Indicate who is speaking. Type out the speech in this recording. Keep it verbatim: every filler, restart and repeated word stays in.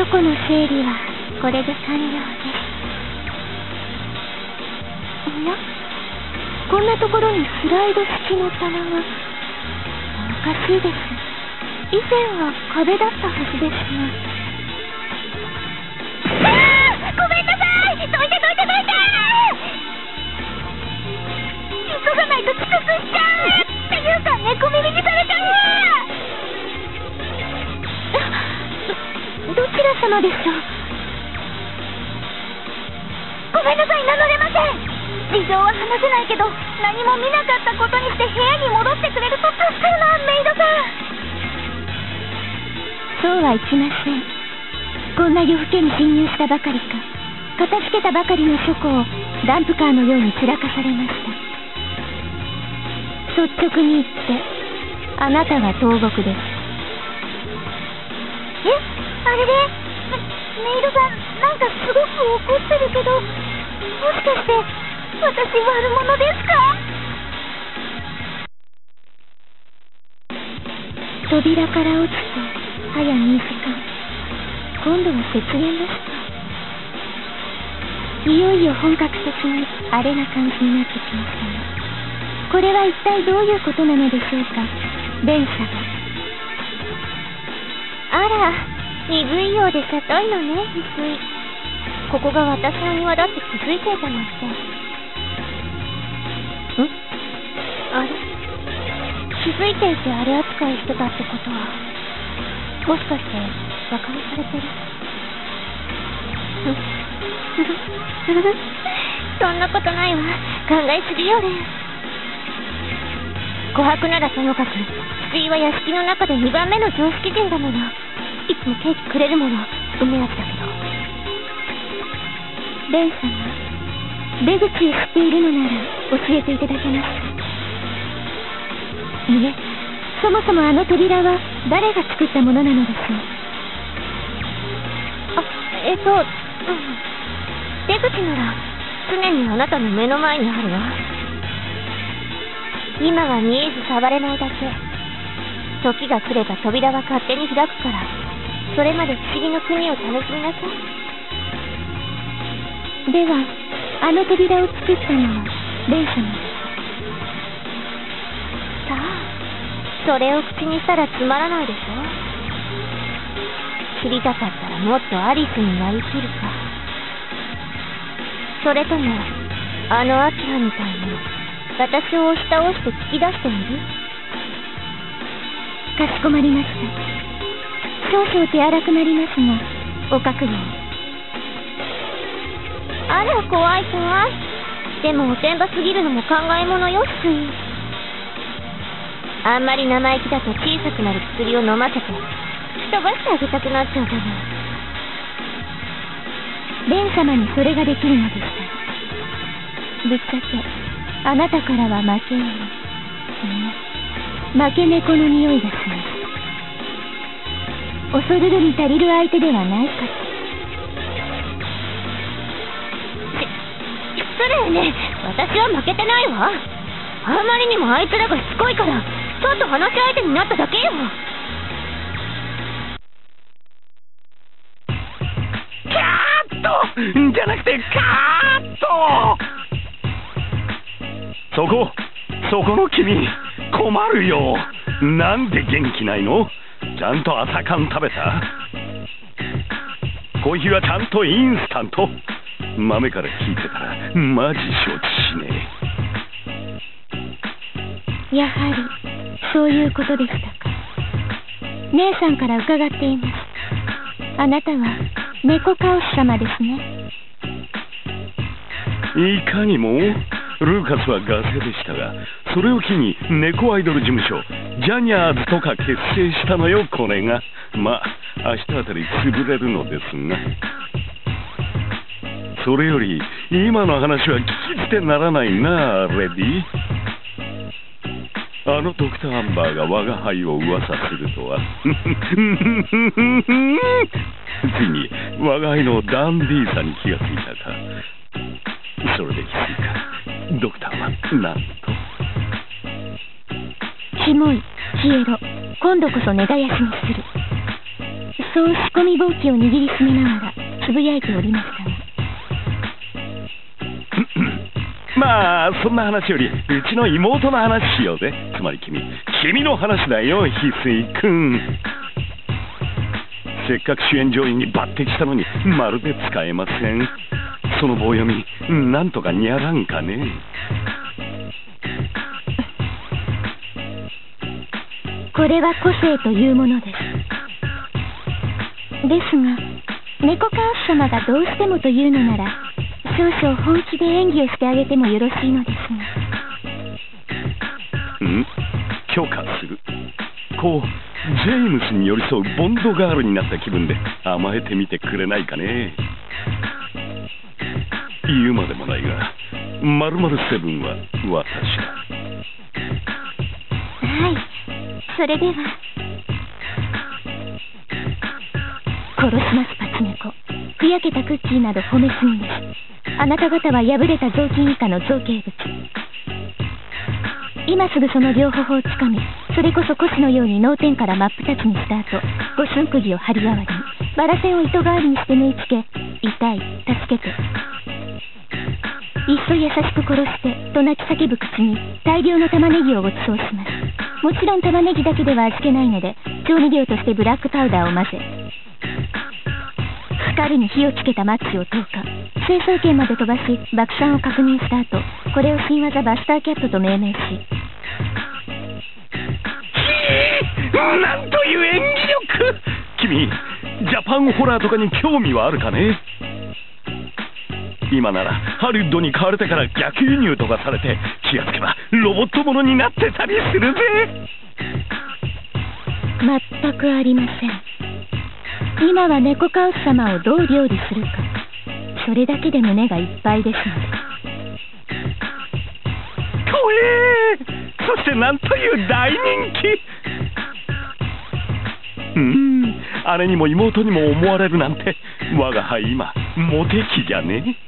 Speaker 1: 庫の整理はこれで完了です。いや、こんなところにスライド式の棚が。おかしいです。以前は壁だったはずですが。ああ、ごめんなさい。どいてどいてどいて。急がないと遅刻しちゃう。っていうか猫耳にされちゃう。ど、どちら様でしょう。ごめんなさい、名乗れません。事情は話せないけど、何も見なかったことにして部屋に戻ってくれると助かるな、メイドさん。そうはいきません。こんな夜更けに侵入したばかりか、片付けたばかりの書庫をダンプカーのように散らかされました。率直に言って、あなたが投獄です。え、あれれ、メイドさん、なんかすごく怒ってるけど、もしかして私悪者ですか？扉から落ちて早にじかん。今度は雪原ですか。いよいよ本格的に荒れな感じになってきましたね。これは一体どういうことなのでしょうか、ベン様。あら、鈍いようで里いのね、低い。ここが私の庭だって気づいていたなんて。ん？あれ？気づいていてあれ扱いしてたってことは、もしかして馬鹿にされてる？そんなことないわ。考えすぎよね。琥珀ならともかく、筒井は屋敷の中でにばんめの常識人だもの。いつもケーキくれるもの、うめやつだけど。ベン様、出口を知っているのなら教えていただけますか？いえ、そもそもあの扉は誰が作ったものなのでしょう？あ、えっと、うん、出口なら常にあなたの目の前にあるわ。今は見えず触れないだけ。時が来れば扉は勝手に開くから、それまで不思議の国を楽しみなさい。では、あの扉を作ったのはレイ様です。さあ、それを口にしたらつまらないでしょ。知りたかったらもっとアリスになりきるか、それともあのアキラみたいに私を押し倒して聞き出してみる？かしこまりました。少々手荒くなりますが、お覚悟を。あら、怖い怖い。でもおてんばすぎるのも考えものよ、スイ。あんまり生意気だと小さくなる薬を飲ませて吹っ飛ばしてあげたくなっちゃうじゃない。レン様にそれができるのでしたら、ぶっちゃけあなたからは負けよう。負け猫の匂いがします。恐るるに足りる相手ではないかと。し、失礼ね。私は負けてないわ。あまりにもあいつらがしつこいから、ちょっと話し相手になっただけよ。
Speaker 2: キャーッとじゃなくてカーッと。そこ、そこの君、困るよ。なんで元気ないの？ちゃんと朝缶食べた？コーヒーはちゃんとインスタント？豆から聞いてたらマジ承知しね
Speaker 1: え。やはりそういうことでしたか。姉さんから伺っています。あなたは猫カオス様ですね。
Speaker 2: いかにも。ルーカスはガセでしたが、それを機に猫アイドル事務所ジャニャーズとか結成したのよ、これが。まあ明日あたり潰れるのですが。それより今の話は聞き捨てならないな、レディ。あのドクターアンバーが我が輩を噂するとは。ついに我が輩のダンディーさに気がついたか。それで気づいた。ドクターはなんと。キモい、消えろ。今度こそ根絶やしにする。
Speaker 1: そう仕込みぼうきを握りしめながらつぶやいておりましたが、
Speaker 2: まあそんな話よりうちの妹の話しようぜ。つまり君君の話だよ、翡翠君。せっかく主演女優に抜擢したのにまるで使えません。その棒読みなんとかにゃらんかね。
Speaker 1: これは個性というものです。ですが猫カウス様がどうしてもというのなら少々本気で演技をしてあげてもよろしいのですが。
Speaker 2: ん？許可する。こうジェームスに寄り添うボンドガールになった気分で甘えてみてくれないかね。言うまでもないがまるまるセブンは私だ。
Speaker 1: はい、それでは殺しますパチ猫。ふやけたクッキーなど褒めすぎです。あなた方は破れた雑巾以下の造形物。今すぐその両頬をつかみ、それこそ腰のように脳天から真っ二つにした後、五寸釘を針代わりにバラ線を糸代わりにして縫い付け、痛い、助けて、いっそ優しく殺してと泣き叫ぶ口に大量の玉ねぎをご馳走します。もちろん玉ねぎだけでは味気ないので調味料としてブラックパウダーを混ぜ、光に火をつけたマッチを投下、成層圏まで飛ばし爆散を確認した後、これを新技バスターキャットと命名し、
Speaker 2: なんという演技力。君ジャパンホラーとかに興味はあるかね。今ならハリウッドに買われてから逆輸入とかされて気がつけばロボットものになってたりするぜ。
Speaker 1: 全くありません。今は猫カウス様をどう料理するか、それだけで胸がいっぱいですので。
Speaker 2: 怖え。そしてなんという大人気。うーん、姉にも妹にも思われるなんて我が輩今モテ期じゃね。